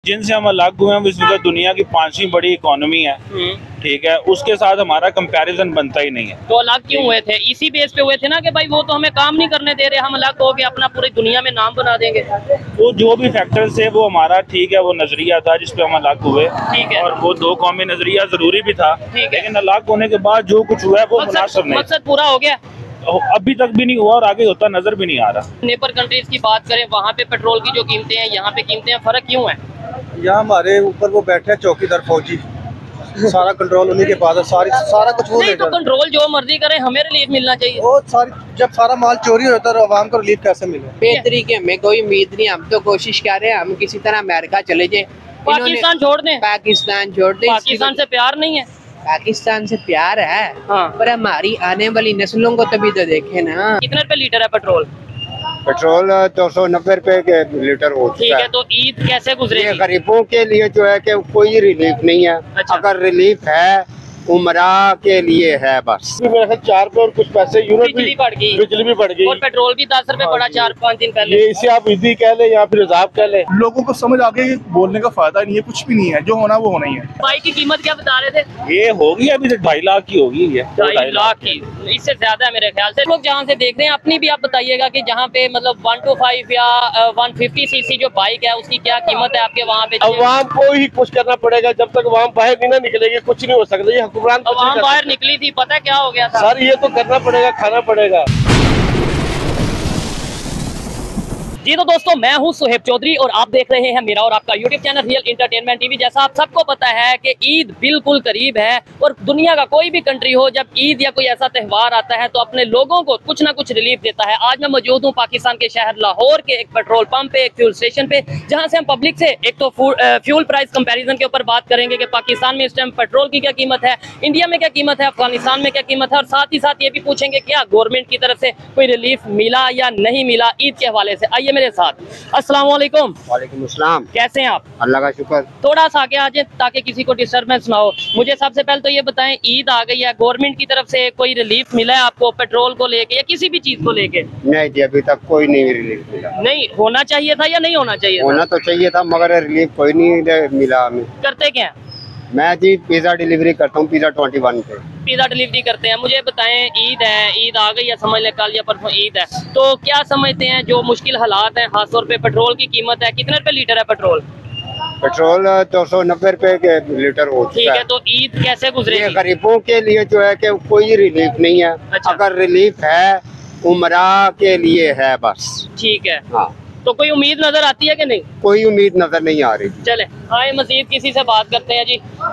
जिनसे हम अलग हुए हैं इस वक्त दुनिया की 5वीं बड़ी इकोनॉमी है, ठीक है, उसके साथ हमारा कंपैरिजन बनता ही नहीं है। तो अलग क्यों हुए थे? इसी बेस पे हुए थे ना कि भाई वो तो हमें काम नहीं करने दे रहे, हम अलग हो के अपना पूरी दुनिया में नाम बना देंगे। वो जो भी फैक्टर्स है वो हमारा ठीक है, वो नजरिया था जिसपे हम अलग हुए, ठीक है, और वो दो कौमी नजरिया जरूरी भी था, ठीक है, लेकिन अलग होने के बाद जो कुछ हुआ है वो मुनासिब नहीं। मकसद पूरा हो गया, अभी तक भी नहीं हुआ और आगे होता नजर भी नहीं आ रहा। नेबर कंट्रीज की बात करें, वहाँ पे पेट्रोल की जो कीमतें हैं, यहाँ पे कीमतें हैं, फर्क क्यों है? यहाँ हमारे ऊपर वो बैठे चौकीदार फौजी, सारा कंट्रोल उन्हीं के पास है, सारा कुछ वो नहीं तो कंट्रोल जो मर्जी करे, हमें रिलीफ मिलना चाहिए। वो सारी जब सारा माल चोरी होता है तो आवाम को रिलीफ कैसे मिले? बेहतरी की हमें कोई उम्मीद नहीं, हम तो कोशिश कर रहे हैं हम किसी तरह अमेरिका चले जाए, पाकिस्तान छोड़ दें, पाकिस्तान छोड़ दें। पाकिस्तान से प्यार नहीं है? पाकिस्तान से प्यार है, हाँ, पर हमारी आने वाली नस्लों को तभी तो देखे ना। कितने रुपए लीटर है पेट्रोल? पेट्रोल 290 रुपए के लीटर हो चुका है। ठीक है, तो ईद कैसे गुजरेगी? गरीबों के लिए जो है कि कोई रिलीफ नहीं है। अच्छा। अगर रिलीफ है उमरा के लिए है बस। मेरे ख्याल 4 रुपए और कुछ पैसे यूनिट बिजली बढ़ गई, बिजली भी बढ़ गई, और पेट्रोल भी 10 रुपए बढ़ा 4-5 दिन पहले। ये इसे आप ईदी कह ले या फिर अजाब कह ले। लोगों को समझ आ गई बोलने का फायदा नहीं है, कुछ भी नहीं है, जो होना वो होना ही है। बाइक की कीमत क्या बता रहे थे? ये होगी अभी 2.5 लाख की होगी, ये 2.5 लाख की, इससे ज्यादा है मेरे ख्याल से। लोग जहाँ से देख रहे हैं, अपनी भी आप बताइएगा कि जहाँ पे मतलब 125 या 150 सीसी जो बाइक है उसकी क्या कीमत है आपके वहाँ पे? अवाम को ही कुछ करना पड़ेगा, जब तक अवाम बाहर नहीं ना निकलेगी कुछ नहीं हो सकता। ये हुक्मरान अवाम बाहर निकली थी, पता क्या हो गया था सर? ये तो करना पड़ेगा, खाना पड़ेगा। जी तो दोस्तों, मैं हूं सुहेब चौधरी और आप देख रहे हैं मेरा और आपका YouTube channel real entertainment TV. जैसा आप सबको पता है कि ईद बिल्कुल करीब है, और दुनिया का कोई भी कंट्री हो, जब ईद या कोई ऐसा त्यौहार आता है तो अपने लोगों को कुछ ना कुछ रिलीफ देता है। आज मैं मौजूद हूं पाकिस्तान के शहर लाहौर के एक पेट्रोल पंप पे, एक फ्यूल स्टेशन पे, जहां से हम पब्लिक से एक तो फ्यूल प्राइस कंपैरिजन के ऊपर बात करेंगे कि पाकिस्तान में इस टाइम पेट्रोल की क्या कीमत है, इंडिया में क्या कीमत है, अफगानिस्तान में क्या कीमत है, और साथ ही साथ ये भी पूछेंगे क्या गवर्नमेंट की तरफ से कोई रिलीफ मिला या नहीं मिला ईद के हवाले से। आइए मेरे साथ। अस्सलाम वालेकुम। वालेकुम अस्सलाम। कैसे हैं आप? अल्लाह का शुक्र। थोड़ा सा आगे आ जाए ताकि किसी को डिस्टर्बेंस ना हो। मुझे सबसे पहले तो ये बताएं, ईद आ गई है, गवर्नमेंट की तरफ से कोई रिलीफ मिला है आपको पेट्रोल को लेके या किसी भी चीज को लेके? नहीं जी, अभी तक कोई नहीं रिलीफ मिला। नहीं होना चाहिए था या नहीं होना चाहिए? होना तो चाहिए था, मगर रिलीफ कोई नहीं मिला हमें। करते क्या? मैं जी पिज्जा डिलीवरी करता हूँ, पिज्जा 21 पे पिज्जा डिलीवरी करते हैं। मुझे बताएं, ईद है, ईद आ गई है, समझ लें कल या परसों ईद है, तो क्या समझते हैं जो मुश्किल हालात हैं, खासतौर पे पेट्रोल की कीमत है, कितने रुपए लीटर है पेट्रोल? पेट्रोल 290 रुपए के लीटर हो चुका है। ठीक है, तो ईद कैसे गुजरेगी? गरीबों के लिए जो है कि कोई रिलीफ नहीं है। अच्छा। अगर रिलीफ है उमरा के लिए है बस। ठीक है, हाँ। तो कोई उम्मीद नजर आती है कि नहीं? कोई उम्मीद नजर नहीं आ रही। चले आए मजीद किसी से बात करते हैं जी।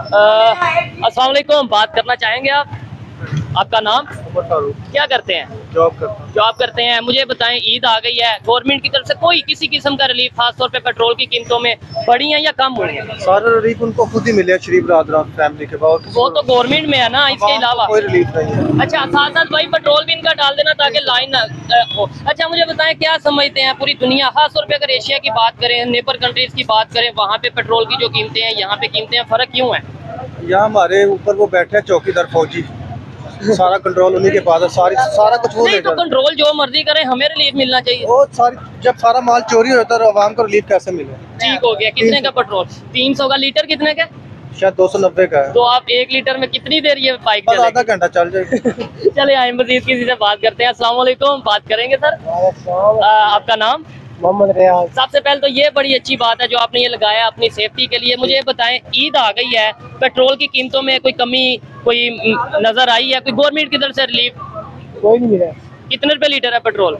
अस्सलाम वालेकुम, बात करना चाहेंगे आप? आपका नाम? क्या करते हैं? जॉब करते हैं। मुझे बताएं, ईद आ गई है, गवर्नमेंट की तरफ से कोई किसी किस्म का रिलीफ खासतौर पे पेट्रोल की कीमतों में बढ़ी है या कम हुई है? सारा रिलीफ उनको खुद ही मिले, शरीफ बरादरान फैमिली के बाद। वो तो गवर्नमेंट में है ना, इसके अलावा कोई रिलीफ नहीं है। अच्छा, साथ साथ भाई पेट्रोल भी इनका डाल देना ताकि लाइन ना हो। अच्छा मुझे बताएं, क्या समझते हैं पूरी दुनिया, खासतौर पे अगर एशिया की बात करें, नेबर कंट्रीज की बात करें, वहाँ पे पेट्रोल की जो कीमतें हैं, यहाँ पे कीमतें हैं, फर्क क्यों है? यहाँ हमारे ऊपर वो बैठे चौकीदार फौजी, सारा कंट्रोल उन्हीं के पास है, सारा कुछ वो नहीं तो कंट्रोल जो मर्जी करे, हमें रिलीफ मिलना चाहिए। वो जब सारा माल चोरी होता है तो आवाम को रिलीफ कैसे मिले? ठीक हो गया। कितने का पेट्रोल? 300 का लीटर? कितने का? शायद 290 का है। तो आप 1 लीटर में कितनी देर ये बाइक चलेगी? आधा घंटा चल जाएगी। चले आए मजीद किसी से बात करते हैं। अस्सलाम वालेकुम, बात करेंगे सर। आपका नाम? मोहम्मद रियाज। सबसे पहले तो ये बड़ी अच्छी बात है जो आपने ये लगाया अपनी सेफ्टी के लिए। मुझे ये बताएं, ईद आ गई है, पेट्रोल की कीमतों में कोई कमी कोई नजर आई है? कोई गवर्नमेंट की तरफ से रिलीफ? कोई नहीं मिला। कितने रुपए लीटर है पेट्रोल?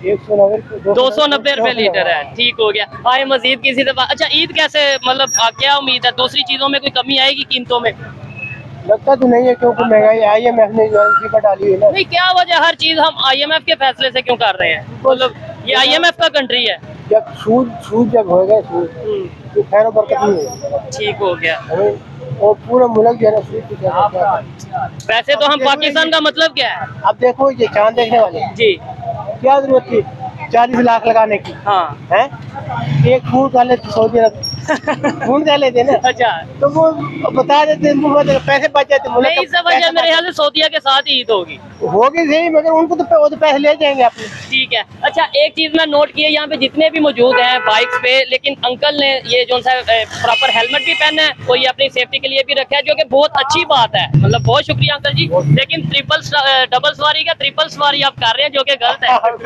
290 रुपए लीटर है। ठीक हो गया। आए मजीद किसी से बात। अच्छा, ईद कैसे, मतलब क्या उम्मीद है, दूसरी चीजों में कोई कमी आएगी कीमतों में? लगता तो नहीं है, क्योंकि महंगाई IMF ने डाली है ना। नहीं, क्या वजह, हर चीज हम IMF के फैसले से क्यों कर रहे हैं? मतलब ये IMF का कंट्री है। जब सूद जब होगा तो खैर और बरकत नहीं होगी। ठीक हो गया। और पूरा मुल्क जो है सूद। वैसे तो हम पाकिस्तान का मतलब क्या है? अब देखो ये चांद देखने वाले जी, क्या जरूरत थी 40 लाख लगाने की? हाँ है, एक फूल कर ले सऊदी अरब ढूंढ जा लेते ना, अच्छा, तो वो बता देते, पैसे बच जाते। नहीं इस वजह मेरे ख्याल से सऊदीया के साथ ही ईद होगी। होगी सही, मगर उनको तो वो तो पैसे ले जाएंगे अपने। ठीक है। अच्छा, एक चीज मैं नोट की है, यहाँ पे जितने भी मौजूद हैं बाइक्स पे, लेकिन अंकल ने ये जो सा प्रॉपर हेलमेट भी पहना है, वो ये अपनी सेफ्टी के लिए भी रखा है, जो कि बहुत अच्छी बात है। मतलब बहुत शुक्रिया अंकल जी। लेकिन डबल सवारी का ट्रिपल सवारी आप कर रहे हैं, जो कि गलत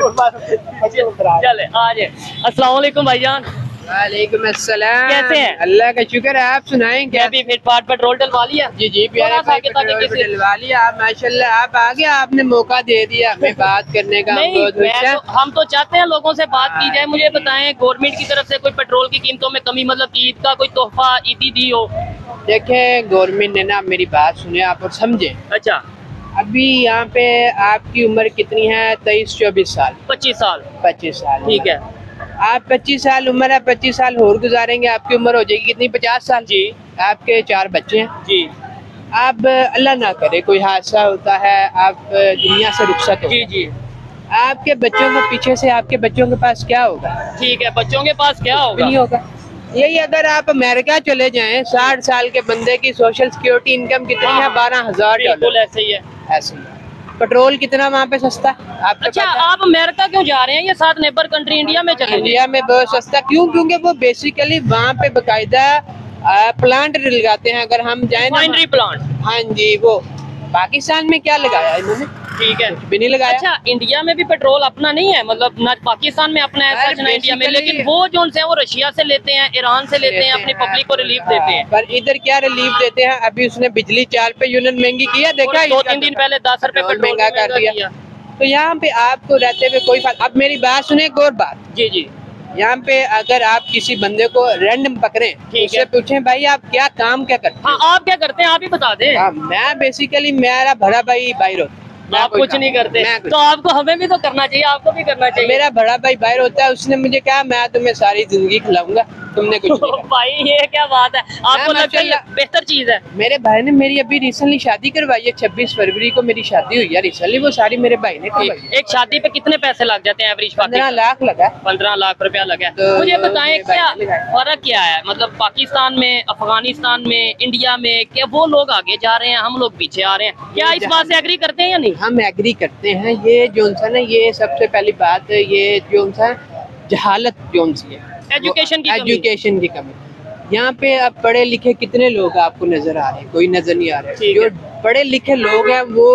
है। चले आज अस्सलाम वालेकुम भाईजान, वालेकुम अस्सलाम। कैसे हैं? अल्लाह का शुक्र है, आप सुनाएं क्या? भी फिट फाट पेट्रोल डलवा लिया? जी जी, प्यारे भाई पेट्रोल पे डलवा लिया आप, माशाल्लाह आप आ गए, आपने मौका दे दिया हमें बात करने का। नहीं, बहुत खुश हैं। हम तो चाहते हैं लोगों से बात की जाए। मुझे बताएं, गवर्नमेंट की तरफ से कोई पेट्रोल की कीमतों में कमी, मतलब ईद का कोई तोहफा ईदी दी हो? देखें, गवर्नमेंट ने ना मेरी बात सुने आप और समझे। अच्छा, अभी यहाँ पे आपकी उम्र कितनी है? 23-24 साल। 25 साल। 25 साल, ठीक है। आप 25 साल उम्र है, 25 साल और गुजारेंगे, आपकी उम्र हो जाएगी कितनी? 50 साल। जी। आपके 4 बच्चे हैं जी आप, अल्लाह ना करे कोई हादसा होता है, आप दुनिया से रुखसत हो, जी जी, आपके बच्चों को पीछे से, आपके बच्चों के पास क्या होगा? ठीक है। बच्चों के पास क्या होगा? नहीं होगा। यही अगर आप अमेरिका चले जाएं, 60 साल के बंदे की सोशल सिक्योरिटी इनकम कितनी है? 12,000 बिल्कुल डॉलर। ऐसे ही है। ऐसे ही है। पेट्रोल कितना वहाँ पे सस्ता आपको अच्छा, पता है? आप अमेरिका क्यों जा रहे हैं? ये साथ नेबर कंट्री इंडिया में चले। इंडिया में बहुत सस्ता क्यों? क्योंकि वो बेसिकली वहाँ पे बकायदा प्लांट लगाते हैं। अगर हम जाए ना, रिफाइनरी प्लांट। हाँ जी, वो पाकिस्तान में क्या लगाया इन्होंने? ठीक है। कुछ भी नहीं लगाया। अच्छा, इंडिया में भी पेट्रोल अपना नहीं है, मतलब ना पाकिस्तान में अपना है यार, सच ना इंडिया में, basically- लेकिन वो जो है वो रशिया से लेते हैं, ईरान से लेते हैं, अपनी पब्लिक को रिलीफ देते हैं। पर इधर क्या रिलीफ देते हैं? अभी उसने बिजली 4 पे यूनिट महंगी की है, देखा है? 2-3 दिन पहले 10 रुपए पेट्रोल पेट्रोल महंगा कर दिया। तो यहाँ पे आपको रहते हुए कोई फायदा। अब मेरी बात सुने, एक और बात, जी जी, यहाँ पे अगर आप किसी बंदे को रैंडम पकड़े, उससे है। पूछें भाई आप क्या काम क्या करते हाँ, आप क्या करते हैं आप ही बता दें। हाँ, मैं बेसिकली मेरा बड़ा भाई बाहर होता है। मैं आप कोई कुछ काम- नहीं करते, मैं कुछ- तो आपको हमें भी तो करना चाहिए, आपको भी करना चाहिए। मेरा बड़ा भाई बाहर होता है, उसने मुझे कहा मैं तुम्हें सारी जिंदगी खिलाऊंगा, तुमने कुछ नहीं कहा। भाई ये क्या बात है, आपको मैं लगता है ये माशाल्लाह- बेहतर चीज है? मेरे भाई ने मेरी अभी रिसेंटली शादी करवाई है, 26 फरवरी को मेरी शादी हुई है रिसेंटली, वो सारी मेरे भाई ने करवाई है। एक शादी पे कितने पैसे लग जाते हैं एवरेज? 15 लाख लगा। 15 लाख रुपया लगा है। तो मुझे बताएं मेरे भाई क्या ने लगाया। फर्क क्या है, मतलब पाकिस्तान में, अफगानिस्तान में, इंडिया में? क्या वो लोग आगे जा रहे हैं, हम लोग पीछे आ रहे हैं? क्या इस बात से एग्री करते हैं या नहीं? हम एग्री करते हैं। ये जो सा ना, ये सबसे पहली बात है, ये जो सा जहालत जो सी है, एजुकेशन की कमी। एजुकेशन की कमी। यहाँ पे अब पढ़े लिखे कितने लोग आपको नजर आ रहे हैं? कोई नजर नहीं आ रहे। ठीक जो है। पढ़े लिखे लोग हैं वो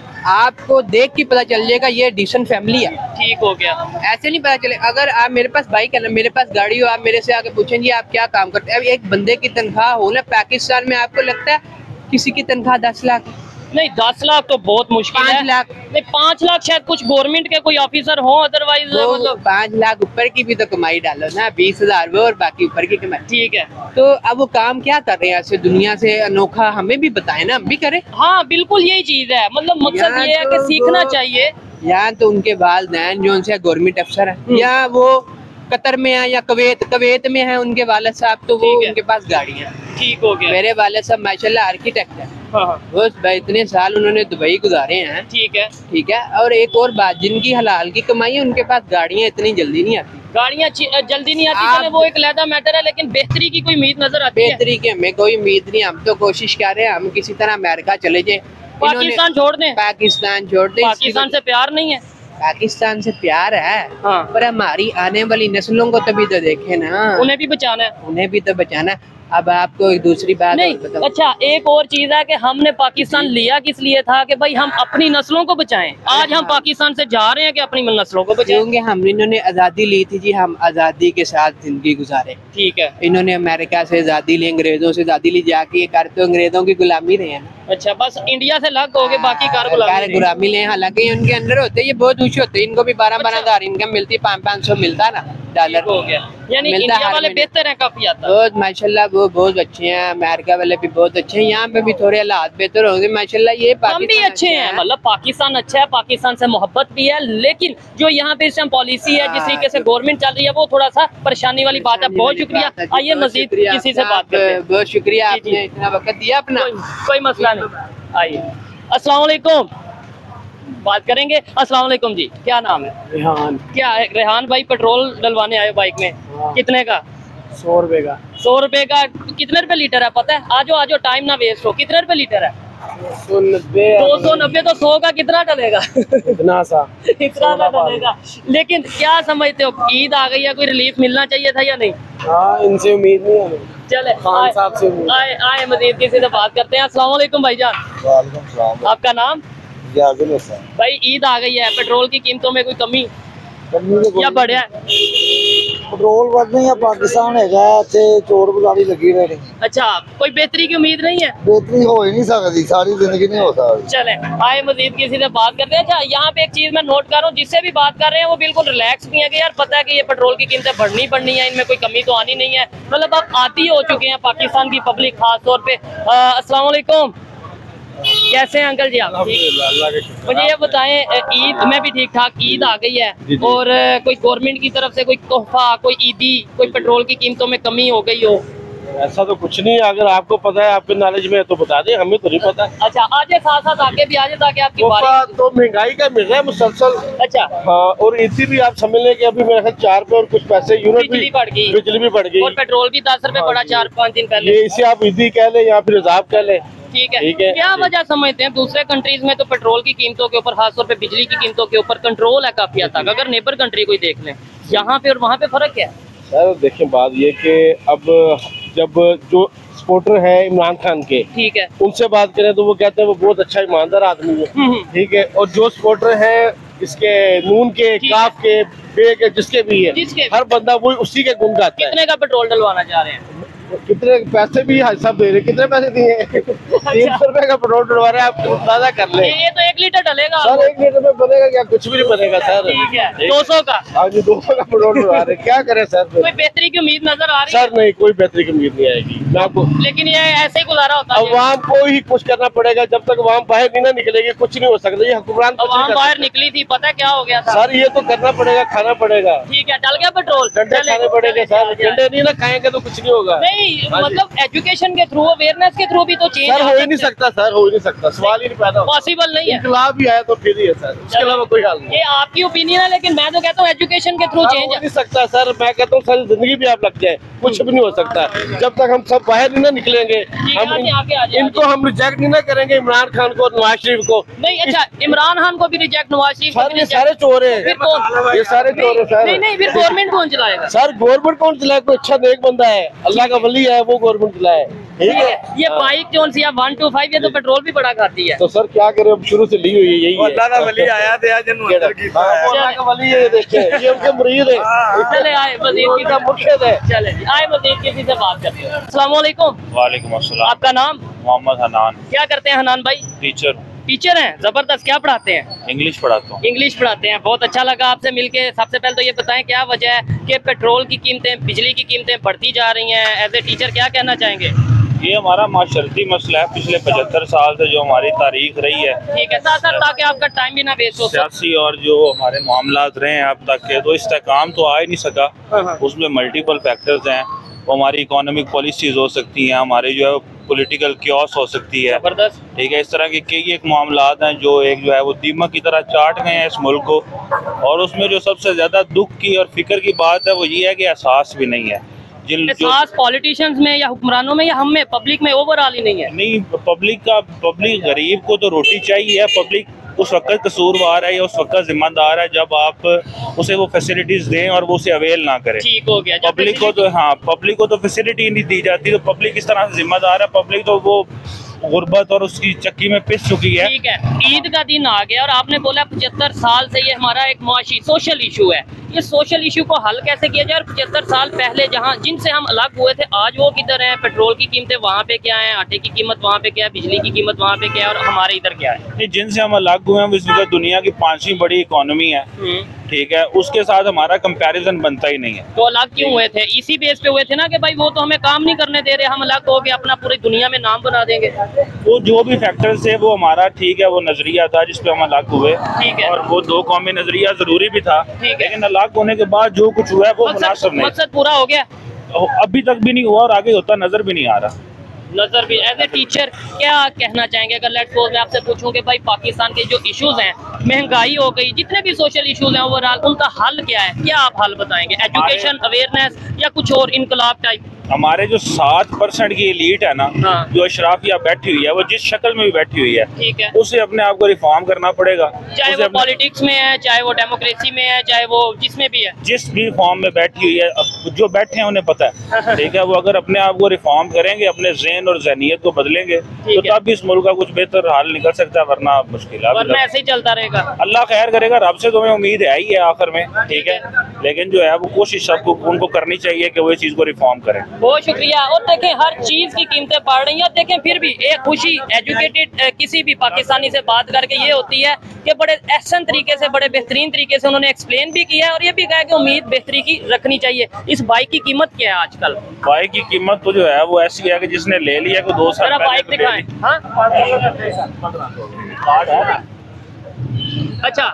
आपको देख के पता चल जाएगा ये डिसेंट फैमिली है। ठीक हो गया। ऐसे नहीं पता चले। अगर आप, मेरे पास बाइक है ना, मेरे पास गाड़ी हो, आप मेरे से आके पूछेंगे आप क्या काम करते हैं? अब एक बंदे की तनख्वाह हो ना पाकिस्तान में, आपको लगता है किसी की तनख्वाह 10 लाख? नहीं, 10 लाख तो बहुत मुश्किल 5 है। लाख। नहीं, 5 लाख शायद कुछ गवर्नमेंट के कोई ऑफिसर हो, अदरवाइज वो मतलब 5 लाख ऊपर की भी तो कमाई डालो ना, 20,000 वो और बाकी ऊपर की कमाई। ठीक है। तो अब वो काम क्या कर रहे हैं ऐसे दुनिया से अनोखा? हमें भी बताएं ना, हम भी करें। हाँ बिल्कुल यही चीज है, मतलब मकसद यहाँ ये है कि तो सीखना वो- चाहिए। या तो उनके वालिदैन जो उनसे गवर्नमेंट अफसर है, या वो कतर में है, या कुवैत में है उनके वालिद साहब, तो वो ठीक है। उनके पास गाड़ियाँ। ठीक हो गया। मेरे वालिद साहब माशाल्लाह आर्किटेक्ट है, हाँ हाँ, वो इतने साल उन्होंने दुबई गुजारे हैं। ठीक है। ठीक है। और एक और बात, जिनकी हलाल की कमाई है उनके पास गाड़ियाँ इतनी जल्दी नहीं आती। गाड़ियाँ जल्दी नहीं आती, आप- चले वो एक लहदा मैटर है, लेकिन बेहतरी की कोई उम्मीद नजर आती है? बेहतरी की हमें कोई उम्मीद नहीं। हम तो कोशिश कर रहे हैं हम किसी तरह अमेरिका चले जाए। पाकिस्तान छोड़ दें? पाकिस्तान छोड़ दें। पाकिस्तान से प्यार नहीं है? पाकिस्तान से प्यार है, हाँ। पर हमारी आने वाली नस्लों को तभी तो देखे ना, उन्हें भी बचाना है। उन्हें भी तो बचाना। अब आपको एक दूसरी बात नहीं, और बताऊं। अच्छा एक और चीज है कि हमने पाकिस्तान लिया किस लिए था कि भाई हम अपनी नस्लों को बचाएं। आज हम पाकिस्तान से जा रहे हैं कि अपनी नस्लों को बचाएं। क्योंकि हम, इन्होंने आज़ादी ली थी जी, हम आज़ादी के साथ जिंदगी गुजारे। ठीक है। इन्होंने अमेरिका से आज़ादी ली, अंग्रेजों से आज़ादी ली, जाके ये कर तो अंग्रेजों की गुलामी रहे हैं। अच्छा, बस इंडिया से लग हो गए, बाकी कार गुलामी। गुलामी ले। हालांकि ये उनके अंदर होते, ये बहुत खुश होते, इनको भी 12-12 हज़ार इनकम मिलती, 500-500 मिलता ना डॉलर हो गया, यानी मिलता इंडिया हर वाले महीने। बेहतर हैं काफी आता। बहुत माशाल्लाह, वो बहुत अच्छे हैं। अमेरिका वाले भी बहुत अच्छे हैं। यहाँ पे भी थोड़े हालात बेहतर होंगे माशाल्लाह। ये हम भी अच्छे हैं, मतलब पाकिस्तान अच्छा है, पाकिस्तान से मोहब्बत भी है, लेकिन जो यहाँ पे इस टाइम पॉलिसी है, जिस तरीके से गवर्नमेंट चल रही है, वो थोड़ा सा परेशानी वाली बात है। बहुत शुक्रिया। आइए मजीद किसी से बात करते हैं। बहुत शुक्रिया, जी, जी। आपने इतना वक्त दिया अपना। कोई मसला नहीं। आइए, अस्सलाम वालेकुम, बात करेंगे। अस्सलाम वालेकुम जी, क्या नाम है? रेहान क्या है? रेहान भाई, पेट्रोल डलवाने आए बाइक में, कितने का? 100 रुपए का। 100 रुपए का। कितने रुपए लीटर है पता है? आजो टाइम ना वेस्ट हो। कितने रुपए लीटर है? 290। तो 100 का कितना डलेगा? इतना सा इतना ना डलेगा। लेकिन क्या समझते हो, ईद आ गई है, कोई रिलीफ मिलना चाहिए था या नहीं? हाँ, इनसे उम्मीद नहीं है। चले खान साहब से आए मजीद किसी से बात करते हैं। अस्सलाम वालेकुम भाईजान। वालेकुम सलाम। आपका नाम? यादिल हसन। भाई ईद आ गई है, पेट्रोल की कीमतों में कोई कमी या बढ़िया है? पेट्रोल बढ़ नहीं है, पाकिस्तान है चोर बाजारी लगी रही। अच्छा, कोई बेहतरी की उम्मीद नहीं है? बेहतरी हो ही नहीं सकती, सारी जिंदगी नहीं हो सकती। चले आए मजीद किसी से बात करते हैं। अच्छा, यहाँ पे एक चीज मैं नोट कर रहा हूँ, जिससे भी बात कर रहे हैं वो बिल्कुल रिलैक्स भी है कि यार पता है कि ये पेट्रोल की कीमतें बढ़नी है, इनमें कोई कमी तो आनी नहीं है। मतलब आप आती हो चुके हैं पाकिस्तान की पब्लिक खास तौर पे। अस्सलाम वालेकुम, कैसे हैं अंकल जी आप? मुझे ये बताएं, ईद में भी ठीक ठाक, ईद आ गई है और कोई गवर्नमेंट की तरफ से कोई तोहफा, कोई ईदी, कोई पेट्रोल की कीमतों में कमी हो गई हो? ऐसा तो कुछ नहीं है, अगर आपको पता है, आपके नॉलेज में है तो बता दें, हमें तो नहीं पता। अच्छा, आजे साथ साथ आगे भी आजे ताकि आपकी बारी। तो महंगाई का मिल रहा है मुसलसल। अच्छा हाँ, और इसी भी आप समझ लें कि अभी मेरे ख्याल 4 रुपए और कुछ पैसे यूनिट बिजली बढ़ गई, बिजली भी बढ़ गई और पेट्रोल भी 10 रुपए बढ़ा 4-5 दिन पहले। ये इसे आप ईदी कह लें या फिर रिजार्व कह लें। ठीक है, क्या वजह समझते हैं? दूसरे कंट्रीज में तो पेट्रोल की कीमतों के ऊपर, खासतौर पे बिजली की कीमतों के ऊपर कंट्रोल है काफी हद तक। अगर नेबर कंट्री कोई देख लें, यहाँ पे और वहाँ पे फर्क क्या है? सर देखिए, बात ये कि अब जब जो सपोर्टर है इमरान खान के, ठीक है, उनसे बात करें तो वो कहते हैं वो बहुत अच्छा ईमानदार आदमी है। ठीक है, और जो सपोर्टर है इसके नून के, काफ के, बे के, जिसके भी है, हर बंदा वो उसी के गुण गाता है। कितने का पेट्रोल डलवाना चाह रहे हैं? कितने पैसे भी सब दे रहे, कितने पैसे दिए? 300 रुपए का पेट्रोल डलवा रहे हैं, आप अंदाजा कर ले। ये तो 1 लीटर डलेगा सर, 1 लीटर में बनेगा क्या? कुछ भी नहीं बनेगा सर। ठीक है, 200 का। हाँ जी, 200 का पेट्रोल डलवा रहे हैं, क्या करें सर? कोई बेहतरी की उम्मीद नजर आ रही है? सर नहीं, कोई बेहतरी की उम्मीद नहीं आएगी। मैं आपको, लेकिन ये ऐसे ही गुजारा होता है। अवाम को ही कुछ करना पड़ेगा, जब तक अवाम बाहर नहीं ना निकलेगी कुछ नहीं हो सकता। ये हुक्मरान अवाम बाहर निकली थी, पता है क्या हो गया था? सर, ये तो करना पड़ेगा, खाना पड़ेगा। ठीक है, डल गया पेट्रोल, डंडे खाने पड़ेंगे सर, डंडे नहीं ना खाएंगे तो कुछ नहीं होगा। नहीं मतलब एजुकेशन के थ्रू, अवेयरनेस के थ्रू भी तो चेंज सर हो ही नहीं सकता, सर हो ही नहीं सकता, सवाल ही नहीं पैदा होता। पॉसिबल नहीं है। इनकलाब भी आया तो फिर ही है सर, उसके अलावा कोई हाल नहीं। ये आपकी ओपिनियन है, लेकिन मैं तो कहता हूँ एजुकेशन के थ्रू चेंज हो नहीं सकता सर, मैं कहता हूँ सारी जिंदगी भी आप लग जाए, कुछ भी नहीं हो सकता जब तक हम सब बाहर नहीं ना निकलेंगे। इनको हम रिजेक्ट नहीं ना करेंगे, इमरान खान को, नवाज शरीफ को। नहीं, अच्छा, इमरान खान को भी रिजेक्ट, नवाज शरीफ को भी ये सारे चोर है, फिर कौन? ये सारे चोर है सर। नहीं, फिर गवर्नमेंट कौन चलाएगा? सर गवर्नमेंट कौन चलाए? कोई अच्छा नेक बंदा है, अल्लाह का वली है, वो गवर्नमेंट चलाए। ठीक है, ये बाइक कौन सी है 125, ये तो पेट्रोल भी बड़ा खाती है। तो सर क्या करें, अब शुरू से ली हुई है, यही है। अल्लाह का वली आया थे आज अल्लाह का वली है, देखे ये उनके मुरीद है। चले आए मजीद का मुर्शिद है। चले आए मजीद किसी से बात करते हैं। अस्सलाम वालेकुम। वालेकुम अस्सलाम। आपका नाम? मोहम्मद हनान। क्या करते हैं हनान भाई? टीचर। टीचर हैं, जबरदस्त। क्या पढ़ाते हैं? इंग्लिश पढ़ाता हूँ। इंग्लिश पढ़ाते हैं, बहुत अच्छा लगा आपसे मिलके। सबसे पहले तो ये बताएं क्या वजह है कि पेट्रोल की कीमतें, बिजली की कीमतें बढ़ती जा रही हैं? एज ए टीचर क्या कहना चाहेंगे? ये हमारा माशरती मसला है, पिछले 75 साल से जो हमारी तारीख रही है। ठीक है, साथ साथ ताकि आपका टाइम भी ना वेस्ट हो। सियासी और जो हमारे मामलात रहे हैं अब तक के, तो इस्तेकाम तो आ ही नहीं सका। उसमें मल्टीपल फैक्टर्स हैं। वो हमारी इकोनॉमिक पॉलिसीज हो सकती हैं, हमारे जो है पॉलिटिकल क्योस हो सकती है। जबरदस्त। ठीक है, इस तरह के कई एक मामलात हैं जो एक जो है वो दीमक की तरह चाट गए हैं इस मुल्क को। और उसमें जो सबसे ज़्यादा दुख की और फिक्र की बात है वो ये है कि एहसास भी नहीं है। एहसास पॉलिटिशियंस में या हुक्मरानों में या हम में, पब्लिक में ओवरऑल ही नहीं है। नहीं, पब्लिक गरीब को तो रोटी चाहिए। पब्लिक उस वक्त कसूरवार है या उस वक्त जिम्मेदार है जब आप उसे वो फैसिलिटीज दें और वो उसे अवेल ना करें। ठीक हो गया। पब्लिक को तो फैसिलिटी नहीं दी जाती, तो पब्लिक इस तरह से जिम्मेदार है। पब्लिक तो वो गुर्बत और उसकी चक्की में पिस चुकी है। ठीक है, ईद का दिन आ गया और आपने बोला 75 साल से ये हमारा एक मुआशी सोशल इशू है। ये सोशल इशू को हल कैसे किया जाए? और 75 साल पहले जहाँ जिनसे हम अलग हुए थे, आज वो किधर हैं? पेट्रोल की कीमतें वहाँ पे क्या है, आटे की कीमत वहाँ पे क्या है, बिजली की कीमत वहाँ पे क्या है, और हमारे इधर क्या है? जिनसे हम अलग हुए हैं इस वक्त दुनिया की 5वीं बड़ी इकोनॉमी है। ठीक है, उसके साथ हमारा कंपैरिजन बनता ही नहीं है। तो अलग क्यों हुए थे? इसी बेस पे हुए थे ना कि भाई वो तो हमें काम नहीं करने दे रहे, हम अलग हो गए, अपना पूरी दुनिया में नाम बना देंगे। वो जो भी फैक्टर्स है वो हमारा, ठीक है, वो नजरिया था जिसपे हम अलग हुए। ठीक है, और वो 2 कौमी नजरिया जरूरी भी था। ठीक है, लेकिन अलग होने के बाद जो कुछ हुआ है वो मुनासिब नहीं। मकसद पूरा हो गया? अभी तक भी नहीं हुआ और आगे होता नजर भी नहीं आ रहा। नजर भी एज ए टीचर क्या कहना चाहेंगे? अगर लेट्स सपोज मैं आपसे पूछूं कि भाई पाकिस्तान के जो इश्यूज हैं, महंगाई हो गई, जितने भी सोशल इश्यूज हैं ओवरऑल, उनका हल क्या है? क्या आप हल बताएंगे? एजुकेशन, अवेयरनेस या कुछ और इनकलाब टाइप? हमारे जो 7% की एलीट है ना, हाँ। जो अशराफिया बैठी हुई है, वो जिस शक्ल में भी बैठी हुई है, ठीक है, उसे अपने आप को रिफॉर्म करना पड़ेगा। चाहे वो पॉलिटिक्स में है, चाहे वो डेमोक्रेसी में है, चाहे वो जिसमें भी है, जिस भी फॉर्म में बैठी हुई है, अब जो बैठे हैं उन्हें पता है, ठीक है। वो अगर अपने आप को रिफॉर्म करेंगे, अपने ज़हन और ज़हनियत को बदलेंगे, तो तब भी इस मुल्क का कुछ बेहतर हाल निकल सकता है, वरना मुश्किल है, वरना ऐसे ही चलता रहेगा। अल्लाह खैर करेगा, रब से तुम्हें उम्मीद है ही है आखिर में, ठीक है। लेकिन जो है वो कोशिश सबको उनको करनी चाहिए कि वो इस चीज़ को रिफॉर्म करें। बहुत शुक्रिया। और देखें हर चीज की कीमतें बढ़ रही हैं, देखें फिर भी एक खुशी एजुकेटेड किसी भी पाकिस्तानी से बात करके ये होती है कि बड़े एहसन तरीके से, बड़े बेहतरीन तरीके से उन्होंने एक्सप्लेन भी किया है और ये भी कहा कि उम्मीद बेहतरी की रखनी चाहिए। इस बाइक की कीमत क्या है आजकल? बाइक की कीमत तो जो है वो ऐसी है कि जिसने ले लिया को 2 साल बाइक दिखाएं। हाँ? अच्छा,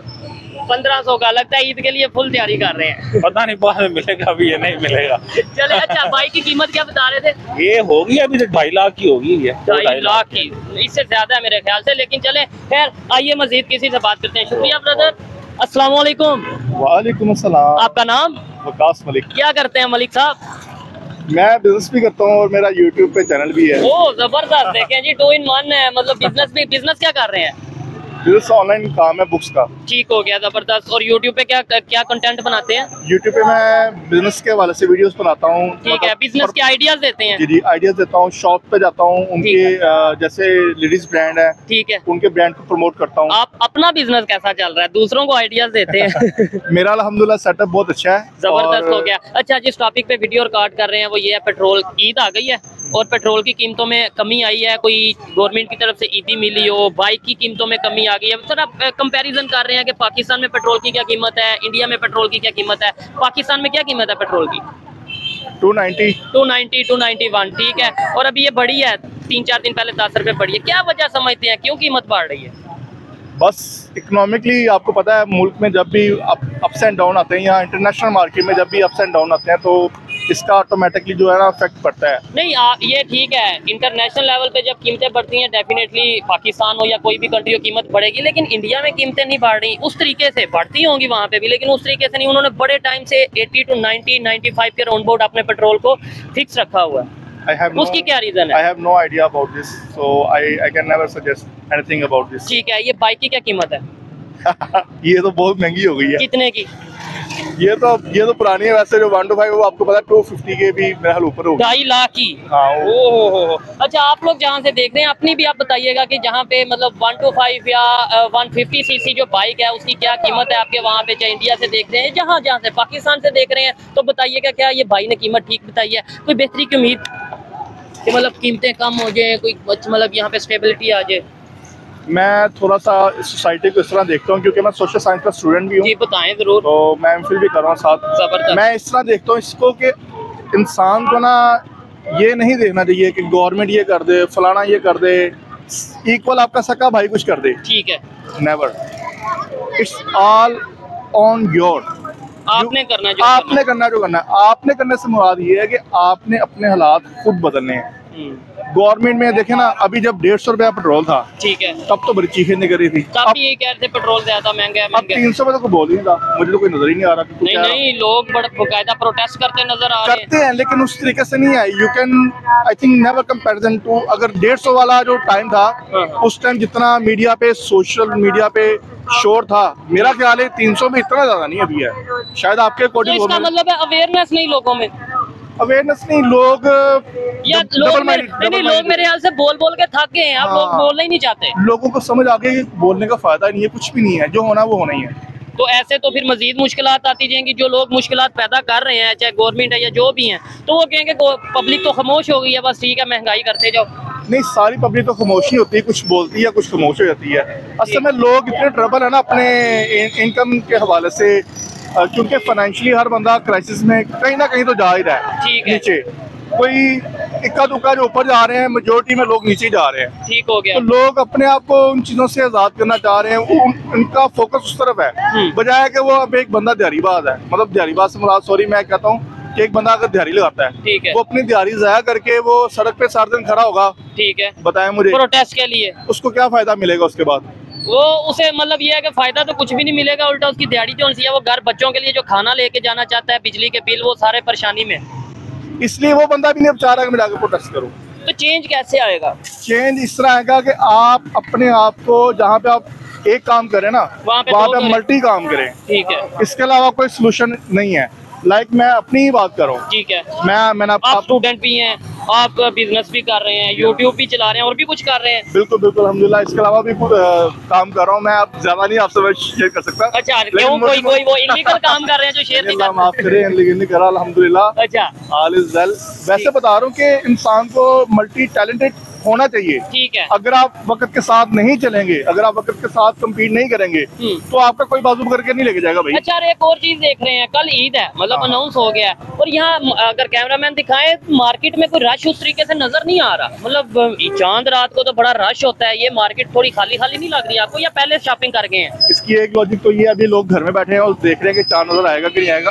1500 का लगता है ईद के लिए फुल तैयारी कर रहे हैं। पता नहीं बाद में मिलेगा, अभी ये नहीं मिलेगा। चले, अच्छा बाइक की कीमत क्या बता रहे थे? ये होगी अभी तो 2.5 लाख की होगी, ये 2.5 लाख की, इससे ज्यादा है मेरे ख्याल से। लेकिन चले खैर, आइए मजीद किसी से बात करते हैं। शुक्रिया ब्रदर। अस्सलाम वालेकुम। वालेकुम अस्सलाम। आपका नाम? वकास मलिक। क्या करते हैं मलिक साहब? मैं बिजनेस भी करता हूँ और मेरा यूट्यूब पे चैनल भी है। ओ जबरदस्त, देखें जी 2 in 1 है, मतलब बिजनेस भी। बिजनेस क्या कर रहे हैं? बिजनेस ऑनलाइन काम है, बुक्स का। ठीक हो गया, जबरदस्त। और यूट्यूब पे क्या कंटेंट बनाते हैं? यूट्यूब पे मैं बिजनेस के हवाले से वीडियोस बनाता हूँ। ठीक है, बिजनेस के आइडियाज देते हैं? जी, आइडियाज देता हूँ। शॉप पे जाता हूँ, उनके जैसे लेडीज ब्रांड है, ठीक है, उनके ब्रांड को प्रमोट करता हूँ। आप अपना बिजनेस कैसा चल रहा है? दूसरों को आइडियाज देते हैं? मेरा अल्हम्दुलिल्लाह सेटअप बहुत अच्छा है, जबरदस्त हो गया। अच्छा, जिस टॉपिक पे वीडियो रिकॉर्ड कर रहे हैं वो ये है, पेट्रोल। ईद आ गई है और पेट्रोल की कीमतों में कमी आई है, कोई गवर्नमेंट की तरफ से ईदी मिली हो, बाइक की कीमतों में कमी आ गई है। सर आप कंपैरिजन कर रहे हैं कि पाकिस्तान में पेट्रोल की क्या कीमत है, इंडिया में पेट्रोल की क्या कीमत है? पाकिस्तान में क्या कीमत है पेट्रोल की? 290, 291। ठीक है, और अभी ये बढ़ी है, 3-4 दिन पहले 10 रुपये बढ़ी है। क्या वजह समझते हैं, क्यों कीमत बढ़ रही है? बस इकोनॉमिकली आपको पता है, मुल्क में जब भी अप्स एंड डाउन आते हैं, यहाँ इंटरनेशनल मार्केट में जब भी अप्स एंड डाउन आते हैं, तो इसका ऑटोमेटिकली जो है ना इफेक्ट पड़ता है। नहीं, ये ठीक है, इंटरनेशनल लेवल पे जब कीमतें बढ़ती हैं, डेफिनेटली पाकिस्तान हो या कोई भी कंट्री हो, कीमत बढ़ेगी। लेकिन इंडिया में कीमतें नहीं बढ़ रही उस तरीके से। बढ़ती होंगी वहाँ पे भी, लेकिन उस तरीके से नहीं। उन्होंने बड़े टाइम से 80 to 90, 95 के राउंड बोर्ड अपने पेट्रोल को फिक्स रखा हुआ है। उसकी क्या रीजन है? I have no idea about this, so I can never suggest anything about this. ठीक है, ये बाइक की क्या कीमत है? ये तो बहुत महंगी हो गई है। कितने की? ये तो पुरानी है। वैसे जो 1 to 5 वो आपको पता है 250 के भी मेरा हाल ऊपर हो गया। 2.5 लाख की। हाँ, ओहो। अच्छा, आप लोग जहाँ से देख रहे हैं, अपनी भी आप बताइएगा कि जहाँ पे मतलब 1 to 5 या 150 cc जो बाइक है उसकी क्या कीमत है आपके वहाँ पे, चाहे इंडिया से देख रहे हैं, जहाँ से पाकिस्तान से देख रहे हैं, तो बताइएगा क्या ये भाई ने कीमत ठीक बताई है? कोई बेहतरी की उम्मीद कि मतलब कीमतें कम हो जाए, कोई मतलब यहाँ पे स्टेबिलिटी आ जाए? मैं थोड़ा सा सोसाइटी को इस तरह देखता हूँ, क्योंकि मैं सोशल साइंस का स्टूडेंट भी हूँ। जी बताएं जरूर। तो मैं एमफिल भी कर रहा हूँ साथ। मैं इस तरह देखता हूँ इसको कि इंसान को ना ये नहीं देखना चाहिए कि गवर्नमेंट ये कर दे, फलाना ये कर दे, इक्वल आपका सका भाई कुछ कर दे। ठीक है, never. It's all on your. आपने करना जो करना है। आपने करने से मुराद ये है कि आपने अपने हालात खुद बदलने हैं। गवर्नमेंट में देखे ना, अभी जब 150 रुपया पेट्रोल था, ठीक है, तब तो बड़ी चीखें निकल रही थी। तब भी ये कह रहे थे पेट्रोल ज्यादा महंगा है। अब 300 में तो कोई बोल ही नहीं रहा, मुझे तो कोई नजर ही नहीं आ रहा। नहीं, लोग बड़ा बाकायदा प्रोटेस्ट करते नजर आ रहे हैं, लेकिन उस तरीके से नहीं है। You can I think never comparison to, अगर 150 वाला जो टाइम था, उस टाइम जितना मीडिया पे, सोशल मीडिया पे शोर था, मेरा ख्याल है 300 में इतना ज्यादा नहीं अभी है। शायद आपके अकॉर्डिंग। इसका मतलब है अवेयरनेस नहीं लोगों में। अवेयरनेस नहीं, लोग मेरे ख्याल से बोल के थक गए हैं। अब लोग बोलना ही नहीं चाहते। लोगों को समझ आ गई बोलने का फायदा नहीं है, कुछ भी नहीं है, जो होना वो होना ही है। तो ऐसे तो फिर मजीद मुश्किलात आती जाएंगी। जो लोग मुश्किलात पैदा कर रहे हैं, चाहे गवर्नमेंट है या जो भी हैं, तो वो कहेंगे पब्लिक तो खामोश हो गई है, बस ठीक है महंगाई करते जाओ। नहीं, सारी पब्लिक तो खामोश नहीं होती, कुछ बोलती है, कुछ खामोश हो जाती है। असल में लोग इतने ट्रबल है ना अपने इनकम के हवाले से, क्योंकि फाइनेंशियली हर बंदा क्राइसिस में कहीं ना कहीं तो जा ही रहा है। नीचे कोई इक्का दुक्का जो ऊपर जा रहे हैं, मेजोरिटी में लोग नीचे जा रहे हैं। ठीक हो गया। तो लोग अपने आप को उन चीजों से आजाद करना चाह रहे हैं, उनका फोकस उस तरफ है, बजाय कि वो अब एक बंदा दिहाड़ीबाज है। मतलब दिहाड़ीबाज से मुराद, सॉरी मैं कहता हूँ कि एक बंदा अगर दिहाड़ी लगाता है, ठीक है, वो अपनी दिहाड़ी जाया करके वो सड़क पे सारा दिन खड़ा होगा, ठीक है, बताएं मुझे प्रोटेस्ट के लिए, उसको क्या फायदा मिलेगा उसके बाद? वो उसे मतलब ये है कि फायदा तो कुछ भी नहीं मिलेगा, उल्टा उसकी दिहाड़ी जो है वो घर बच्चों के लिए जो खाना लेके जाना चाहता है, बिजली के बिल, वो सारे परेशानी में। इसलिए वो बंदा भी नहीं अब चाह रहा कि मैं जाकर प्रोटेस्ट करूँ। तो चेंज कैसे आएगा? चेंज इस तरह आएगा कि आप अपने आप को जहाँ पे आप एक काम करें ना, वहाँ पे मल्टी काम करें, ठीक है, इसके अलावा कोई सोल्यूशन नहीं है। लाइक मैं अपनी ही बात कर रहा हूँ, ठीक है, मैंने आप स्टूडेंट भी हैं, आप बिजनेस भी कर रहे हैं, यूट्यूब भी चला रहे हैं और भी कुछ कर रहे हैं। बिल्कुल बिल्कुल अल्हम्दुलिल्लाह, इसके अलावा भी काम कर रहा हूँ मैं, आप ज्यादा नहीं आपसे शेयर कर सकता। अच्छा, क्यों? कोई वो इलीगल काम कर रहे हैं जो शेयर नहीं कर माफ करें, इलीगल नहीं करा अल्हम्दुलिल्लाह। अच्छा, ऑल इज वेल। वैसे बता रहा हूँ कि इंसान को मल्टी टैलेंटेड होना चाहिए, ठीक है। अगर आप वक्त के साथ नहीं चलेंगे, अगर आप वक्त के साथ कम्पीट नहीं करेंगे तो आपका कोई बाजू करके नहीं लेके जाएगा भाई। अच्छा, एक और चीज देख रहे हैं, कल ईद है, मतलब अनाउंस हो गया है, और यहाँ अगर कैमरामैन दिखाए मार्केट में कोई रश उस तरीके से नजर नहीं आ रहा। मतलब चांद रात को तो बड़ा रश होता है, ये मार्केट थोड़ी खाली खाली नहीं लग रही आपको, या पहले शॉपिंग कर गए हैं? इसकी एक लॉजिक तो ये, अभी लोग घर में बैठे हैं और देख रहे हैं कि चांद नजर आएगा कि नहीं आएगा।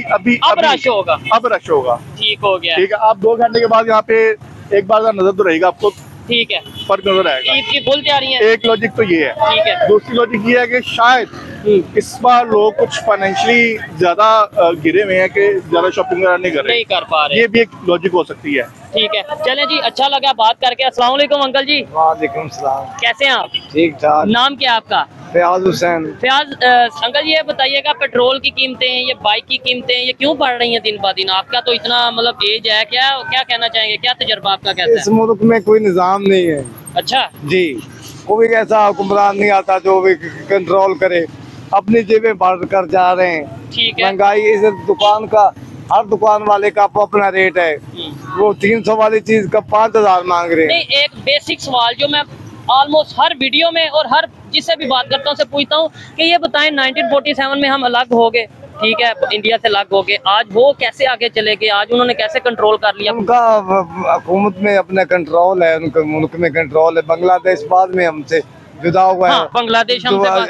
अब रश होगा, अब रश होगा, ठीक हो गया, ठीक है। आप 2 घंटे के बाद यहाँ पे एक बार नजर तो रहेगा आपको, ठीक है, फर्क नजर आएगा। ईद की बुल तैयारी है, एक लॉजिक तो ये है, ठीक है। दूसरी लॉजिक ये है कि शायद इस बार लोग कुछ फाइनेंशियली ज्यादा गिरे हुए हैं कि ज्यादा शॉपिंग नहीं कर पा रहे, ये भी एक लॉजिक हो सकती है। ठीक है, चलें जी, अच्छा लगा बात करके। अस्सलाम वालेकुम अंकल जी। वालेकुम सलाम। कैसे हैं आप? ठीक ठाक। नाम क्या है आपका? फयाज हुसैन। फयाज अंकल जी, ये बताइएगा पेट्रोल की कीमतें, ये बाइक की कीमतें, ये क्यों बढ़ रही हैं दिन ब दिन? आपका तो इतना मतलब एज है, क्या कहना चाहेंगे, क्या तजुर्बा आपका कहता है? इस मुल्क में कोई निजाम नहीं है। अच्छा जी, कोई ऐसा हुक्मरान नहीं आता जो भी कंट्रोल करे, अपनी जेबें भर कर जा रहे हैं। ठीक है, महंगाई इस दुकान का, हर दुकान वाले का अपना रेट है, वो 300 वाली चीज का 5000 मांग रहे हैं। नहीं, एक बेसिक सवाल जो मैं ऑलमोस्ट हर वीडियो में और हर जिससे भी बात करता हूँ उसे पूछता हूँ कि ये बताएं, 1947 में हम अलग हो गए, ठीक है, इंडिया से अलग हो गए, आज वो कैसे आगे चले गए? आज उन्होंने कैसे कंट्रोल कर लिया? उनका हुकूमत में अपना कंट्रोल है, उनका मुल्क में कंट्रोल है। बांग्लादेश बाद में हमसे जुदा हुआ है, बांग्लादेश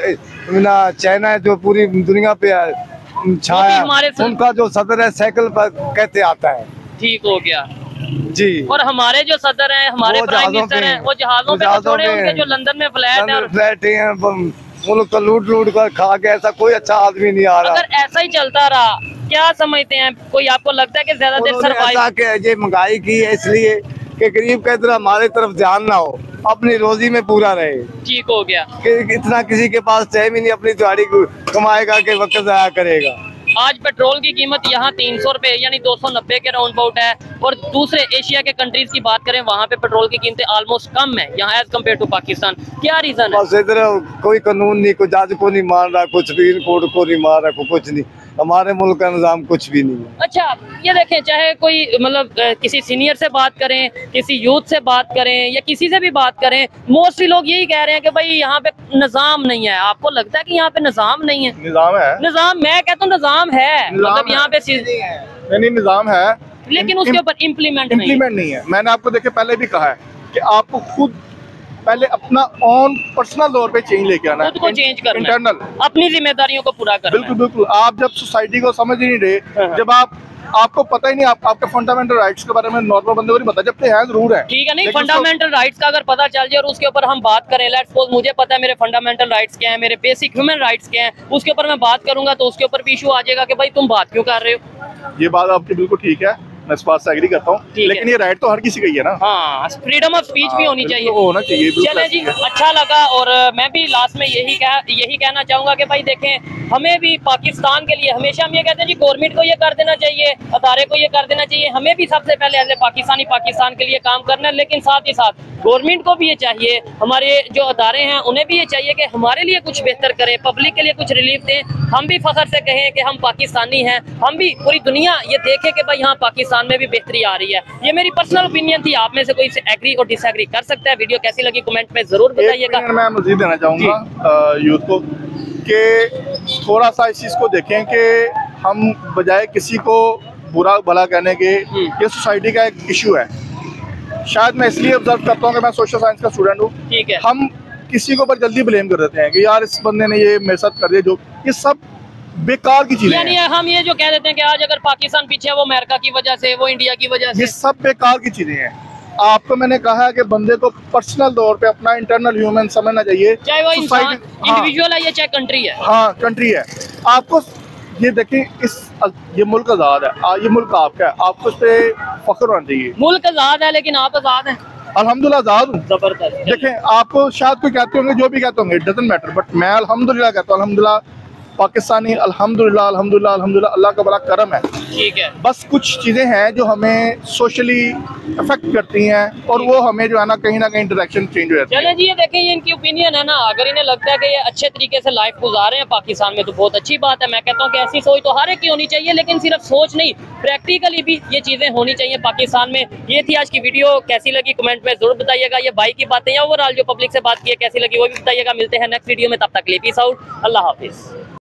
हमसे, चाइना है जो पूरी दुनिया पे छाया, उनका जो सदर है साइकिल पर कहते आता है। ठीक हो गया जी। और हमारे जो सदर हैं, हमारे प्राइम मिनिस्टर हैं, वो जहाजों पे तो छोड़े, उनके जो लंदन में फ्लैट हैं, मुल्क को लूट कर खा के, ऐसा कोई अच्छा आदमी नहीं आ रहा। अगर ऐसा ही चलता रहा, क्या समझते हैं, कोई आपको लगता है कि ज्यादा देर सर्वाइव? ये महंगाई की है इसलिए कि गरीब का इतना हमारे तरफ ध्यान ना हो, अपनी रोजी में पूरा रहे। ठीक हो गया कि इतना किसी के पास टाइम ही नहीं, अपनी दिहाड़ी कमाएगा कि वक्त जाया करेगा। आज पेट्रोल की कीमत यहाँ 300 रुपए यानी 290 के राउंड अबाउट है, और दूसरे एशिया के कंट्रीज की बात करें वहाँ पे पेट्रोल की कीमतें ऑलमोस्ट कम है यहाँ एज कम्पेयर टू पाकिस्तान। क्या रीजन है? बस इधर कोई कानून नहीं, कोई जज को नहीं मान रहा, कुछ भी कोर्ट को नहीं मान रहा, कुछ नहीं, हमारे मुल्क का निजाम कुछ भी नहीं है। अच्छा, ये देखें, चाहे कोई मतलब किसी सीनियर से बात करें, किसी यूथ से बात करें, या किसी से भी बात करें, मोस्टली लोग यही कह रहे हैं कि भाई यहाँ पे निजाम नहीं है। आपको लगता है कि यहाँ पे निजाम नहीं है? निजाम है, निजाम, मैं कहता हूँ निजाम है, मतलब यहाँ पे नहीं निजाम है, लेकिन उसके ऊपर इम्प्लीमेंट नहीं है। मैंने आपको देखे पहले भी कहा है कि आपको खुद पहले अपना ऑन पर्सनल तौर पे चेंज लेके आना है, खुद को चेंज करना, इंटरनल अपनी जिम्मेदारियों को पूरा करना। बिल्कुल बिल्कुल। आप जब सोसाइटी को समझ ही नहीं रहे, जब आपको पता ही नहीं, आपके फंडामेंटल राइट्स के बारे में नॉर्मल बंदे को नहीं पता, जब हैं जरूर है, ठीक है। नहीं, फंडामेंटल राइट्स का अगर पता चल जाए और उसके ऊपर हम बात करें, लेट्स सपोज मुझे पता है मेरे फंडामेंटल राइट्स क्या है, मेरे बेसिक ह्यूमन राइट्स क्या है, उसके ऊपर मैं बात करूंगा तो उसके ऊपर भी इशू आ जाएगा कि भाई तुम बात क्यों कर रहे हो। ये बात आपकी बिल्कुल ठीक है, मैं इस बात से एग्री करता हूँ, लेकिन ये राइट तो हर किसी का ही है ना। हाँ, फ्रीडम ऑफ स्पीच भी होनी चाहिए, होना चाहिए। चले जी, अच्छा लगा। और मैं भी लास्ट में यही कहना चाहूंगा कि भाई देखें, हमें भी पाकिस्तान के लिए हमेशा हम ये कहते हैं जी गवर्नमेंट को ये कर देना चाहिए, अदारे को ये कर देना चाहिए, हमें भी सबसे पहले एज ए पाकिस्तान के लिए काम करना है, लेकिन साथ ही साथ गवर्नमेंट को भी ये चाहिए, हमारे जो अदारे हैं उन्हें भी ये चाहिए कि हमारे लिए कुछ बेहतर करें, पब्लिक के लिए कुछ रिलीफ दें, हम भी फख्र से कहें कि हम पाकिस्तानी हैं, हम भी पूरी दुनिया ये देखे कि भाई हाँ पाकिस्तान में भी बेहतरी आ रही है। ये मेरी पर्सनल ओपिनियन थी, आप में से कोई इसे एग्री और डिसएग्री कर सकता है। वीडियो कैसी लगी कमेंट में जरूर बताइएगा। मैं मजीद देना चाहूँगा यूथ को कि थोड़ा सा इस चीज़ को देखें कि हम बजाय किसी को बुरा भला कहने के, ये सोसाइटी का एक इशू है। शायद मैं इसलिए ऑब्जर्व करता हूँ कि मैं सोशल साइंस का स्टूडेंट हूँ, ठीक है। हम किसी को पर जल्दी ब्लेम कर देते हैं कि यार इस बंदे ने ये मेरे साथ कर दिया, जो ये सब बेकार की चीजें यानी हम ये जो कह देते हैं कि आज अगर पाकिस्तान पीछे है वो अमेरिका की वजह से, वो इंडिया की वजह से, ये सब बेकार की चीजें हैं। आपको मैंने कहा है कि बंदे को पर्सनल तौर पे अपना इंटरनल ह्यूमन समझना चाहिए, चाहे वो इंसान इंडिविजुअल है या चाहे कंट्री है। हाँ कंट्री है। आपको ये देखें, ये मुल्क आज़ाद है, ये मुल्क आपका है, आपको उस पर फख्र होना चाहिए। मुल्क आज़ाद है लेकिन आप आज़ाद हैं। अल्हम्दुलिल्लाह आज़ाद हूँ। जबरदस्त। देखें, आपको शायद कोई कहते होंगे, जो भी कहते होंगे, इट डजंट मैटर, बट मैं अल्हम्दुलिल्लाह कहता हूँ, अल्हम्दुलिल्लाह पाकिस्तानी, अल्हम्दुलिल्लाह अल्हम्दुलिल्लाह अल्हम्दुलिल्लाह, अल्लाह का बड़ा करम है। ठीक है। बस कुछ चीज़ें हैं जो हमें सोशली अफेक्ट करती हैं और वो हमें जो है ना कहीं डायरेक्शन चेंज हो जाती है। चले जी, ये देखें, ये इनकी ओपिनियन है ना। अगर इन्हें लगता है कि ये अच्छे तरीके से लाइफ गुजार रहे हैं पाकिस्तान में तो बहुत अच्छी बात है। मैं कहता हूँ कि ऐसी सोच तो हर एक की होनी चाहिए, लेकिन सिर्फ सोच नहीं, प्रैक्टिकली भी ये चीजें होनी चाहिए पाकिस्तान में। ये थी आज की वीडियो, कैसी लगी कमेंट में जरूर बताइएगा। ये भाई की बातें या ओवरऑल जो पब्लिक से बात की है कैसी लगी वो भी बताइएगा। मिलते हैं नेक्स्ट वीडियो में, तब तक के लिए पीस आउट, अल्लाह हाफिज।